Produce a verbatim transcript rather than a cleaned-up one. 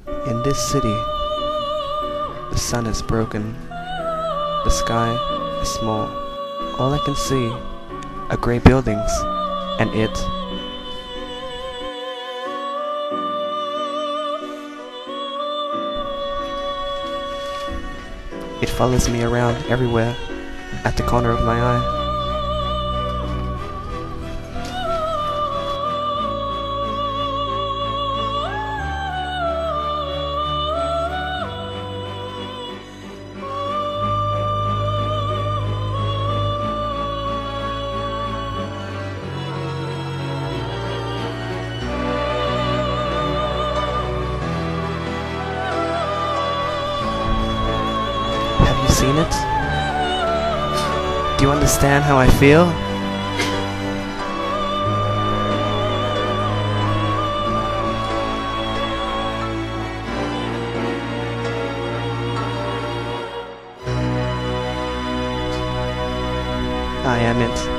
In this city, the sun is broken, the sky is small. All I can see are grey buildings and it. It follows me around everywhere, at the corner of my eye. Have you seen it? Do you understand how I feel? I am it.